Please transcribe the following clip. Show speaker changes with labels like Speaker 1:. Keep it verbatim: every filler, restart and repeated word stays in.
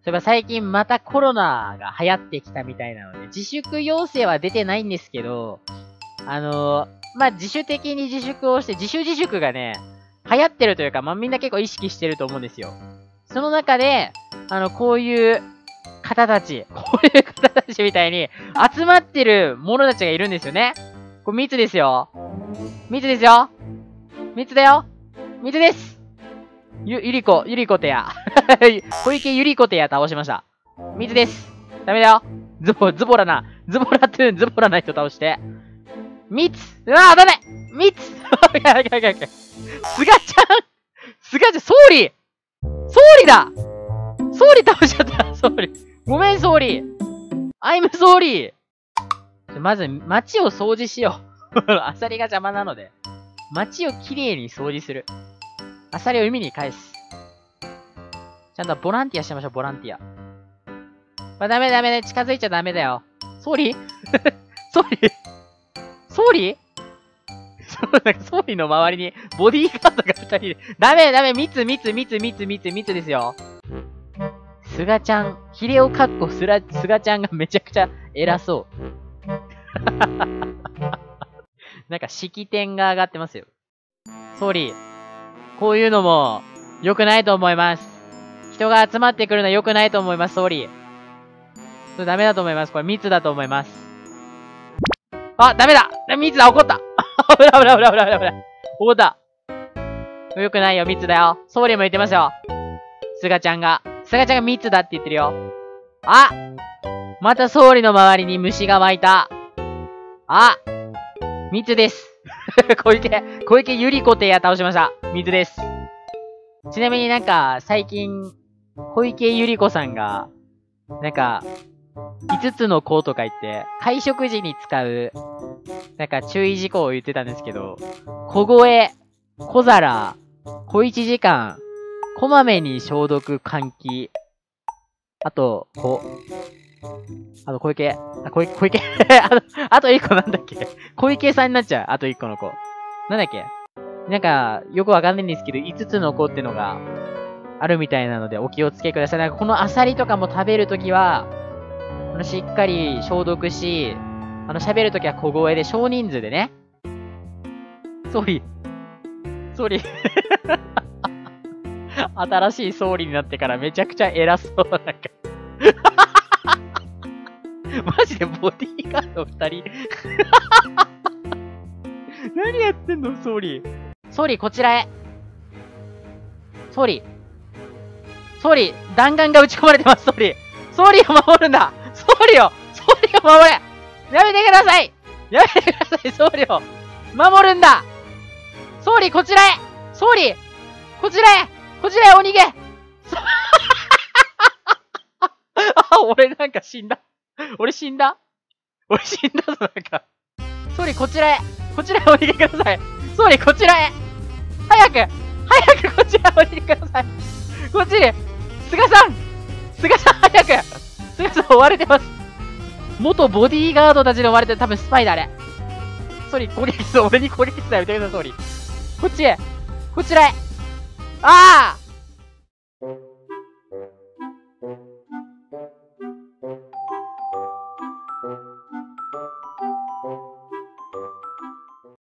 Speaker 1: えば最近またコロナが流行ってきたみたいなので、自粛要請は出てないんですけど、あのー、まあ、自主的に自粛をして、自主自粛がね、流行ってるというか、まあ、みんな結構意識してると思うんですよ。その中で、あの、こういう方たち、こういう方たちみたいに集まってる者たちがいるんですよね。これ密ですよ。密ですよ。密だよ。密です。ゆ、ゆりこ、ゆりこてや。小池ゆりこてや倒しました。密です。ダメだよ。ズボ、ズボラな、ズボラトゥーン、ズボラな人倒して。密うわぁ、ダメ密いやいやいやいや。すがちゃんすがちゃん、総理総理だ総理倒しちゃった総理ごめん総理アイム総理まず、街を掃除しよう。アサリが邪魔なので。街をきれいに掃除する。アサリを海に返す。ちゃんとボランティアしましょう、ボランティア。まあ、ダメダメね。近づいちゃダメだよ。総理総理総理そう、なんか総理の周りにボディーガードがふたりで。ダメダメ密密密密密密ですよ。すがちゃん、ヒレをかっこすら、すがちゃんがめちゃくちゃ偉そう。なんか式典が上がってますよ。総理、こういうのも良くないと思います。人が集まってくるのは良くないと思います、総理。それダメだと思います。これ密だと思います。あ、ダメだ密だ怒った危ない危ない危ない危ない危ない怒った良くないよ、密だよ。総理も言ってますよ。すがちゃんが。すがちゃんが密だって言ってるよ。あまた総理の周りに虫が湧いた。あ密です。小池、小池ゆりこてや倒しました。密です。ちなみになんか、最近、小池ゆりこさんが、なんか、いつつの子とか言って、会食時に使う、なんか注意事項を言ってたんですけど、小声、小皿、小一時間、こまめに消毒換気、あと、こ、あと小池、あ、小池、小池あと、あと一個なんだっけ小池さんになっちゃう。あと一個の子。なんだっけなんか、よくわかんないんですけど、いつつの子ってのがあるみたいなので、お気をつけください。なんかこのアサリとかも食べるときは、あの、しっかり消毒し、あの、喋るときは小声で、少人数でね。総理。総理。新しい総理になってからめちゃくちゃ偉そう。なんか。マジでボディーガード二人。何やってんの、総理。総理、こちらへ。総理。総理、弾丸が撃ち込まれてます、総理。総理を守るんだ。総理を、総理を守れ。やめてください。やめてください、総理を。守るんだ。総理、こちらへ。総理、こちらへ。こちらへお逃げ。あ、俺なんか死んだ。俺死んだ俺死んだぞ、なんか。総理、こちらへ。こちらへお逃げください。総理、こちらへ。早く早くこちらへお逃げください。こっちに、菅さん菅さん、早く菅さん、追われてます。元ボディーガードたちに追われてる。多分スパイだ、あれ。総理、攻撃する。俺に攻撃する。やめてください、総理。こっちへ。こちらへ。ああ